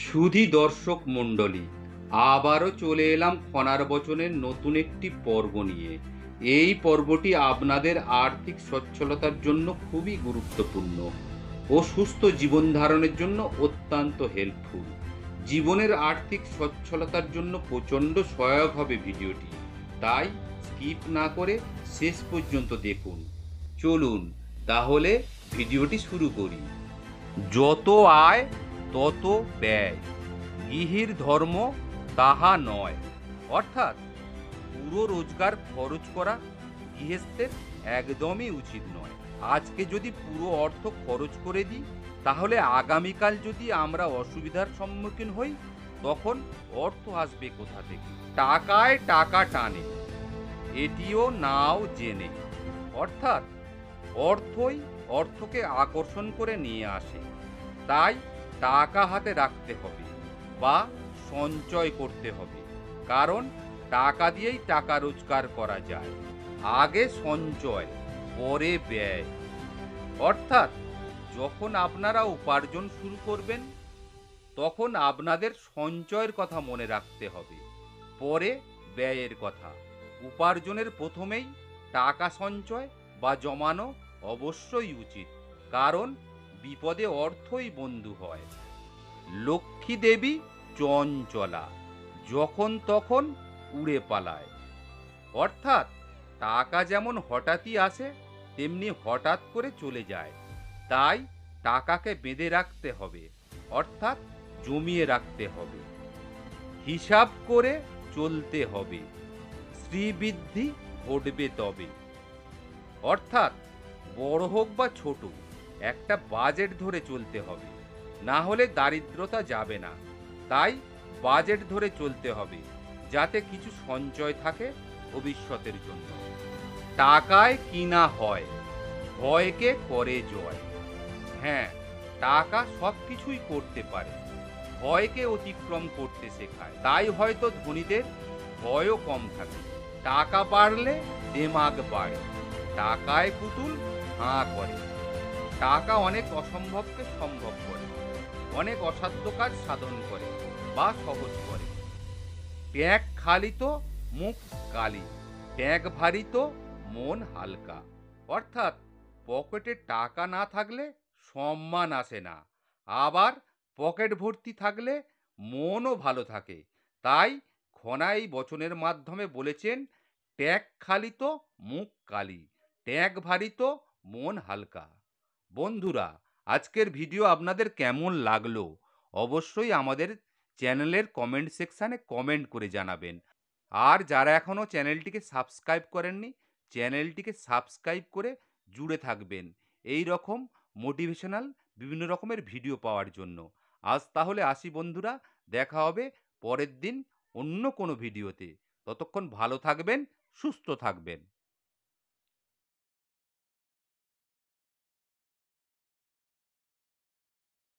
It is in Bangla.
সুধী দর্শক মণ্ডলী, আবারও চলে এলাম ফনার বচনের নতুন একটি পর্ব নিয়ে। এই পর্বটি আপনাদের আর্থিক সচ্ছলতার জন্য খুবই গুরুত্বপূর্ণ ও সুস্থ জীবন ধারণের জন্য অত্যন্ত হেল্পফুল। জীবনের আর্থিক সচ্ছলতার জন্য প্রচণ্ড সহায়ক হবে ভিডিওটি, তাই স্কিপ না করে শেষ পর্যন্ত দেখুন। চলুন তাহলে ভিডিওটি শুরু করি। যত আয় তত ব্যয়, গৃহীর ধর্ম তাহা নয়। অর্থাৎ পুরো রোজগার খরচ করা গৃহস্থের একদমই উচিত নয়। আজকে যদি পুরো অর্থ খরচ করে দিই, তাহলে আগামীকাল যদি আমরা অসুবিধার সম্মুখীন হই, তখন অর্থ আসবে কোথা থেকে? টাকায় টাকা টানে, এটিও নাও জেনে। অর্থাৎ অর্থই অর্থকে আকর্ষণ করে নিয়ে আসে। তাই টাকা হাতে রাখতে হবে বা সঞ্চয় করতে হবে, কারণ টাকা দিয়েই টাকা রোজগার করা যায়। আগে সঞ্চয়, পরে ব্যয়। অর্থাৎ যখন আপনারা উপার্জন শুরু করবেন, তখন আপনাদের সঞ্চয়ের কথা মনে রাখতে হবে, পরে ব্যয়ের কথা। উপার্জনের প্রথমেই টাকা সঞ্চয় বা জমানো অবশ্যই উচিত, কারণ বিপদে অর্থই বন্ধু হয়। লক্ষ্মী দেবী চঞ্চলা, যখন তখন উড়ে পালায়। অর্থাৎ টাকা যেমন হঠাৎই আসে, তেমনি হঠাৎ করে চলে যায়। তাই টাকাকে বেঁধে রাখতে হবে, অর্থাৎ জমিয়ে রাখতে হবে, হিসাব করে চলতে হবে। শ্রীবৃদ্ধি ঘটবে তবে। অর্থাৎ বড় হোক বা ছোট, একটা বাজেট ধরে চলতে হবে, না হলে দারিদ্রতা যাবে না। তাই বাজেট ধরে চলতে হবে, যাতে কিছু সঞ্চয় থাকে ভবিষ্যতের জন্য। টাকায় কিনা হয়, ভয়কে করে জয়। হ্যাঁ, টাকা সব কিছুই করতে পারে, ভয়কে অতিক্রম করতে শেখায়। তাই হয়তো ধনীদের ভয়ও কম থাকে। টাকা বাড়লে দেমাগ বাড়ে, টাকায় পুতুল হাঁ করে। টাকা অনেক অসম্ভবকে সম্ভব করে, অনেক অসাধ্য কাজ সাধন করে বা সহজ করে। ট্যাগ খালি তো মুখ কালি, ট্যাগ ভারী তো মন হালকা। অর্থাৎ পকেটে টাকা না থাকলে সম্মান আসে না, আবার পকেট ভর্তি থাকলে মনও ভালো থাকে। তাই খনা এই বচনের মাধ্যমে বলেছেন, ট্যাগ খালি তো মুখ কালি, ট্যাগ ভারী তো মন হালকা। বন্ধুরা, আজকের ভিডিও আপনাদের কেমন লাগলো অবশ্যই আমাদের চ্যানেলের কমেন্ট সেকশানে কমেন্ট করে জানাবেন। আর যারা এখনও চ্যানেলটিকে সাবস্ক্রাইব করেননি, চ্যানেলটিকে সাবস্ক্রাইব করে জুড়ে থাকবেন এই রকম মোটিভেশনাল বিভিন্ন রকমের ভিডিও পাওয়ার জন্য। আজ তাহলে আসি বন্ধুরা, দেখা হবে পরের দিন অন্য কোনো ভিডিওতে। ততক্ষণ ভালো থাকবেন, সুস্থ থাকবেন।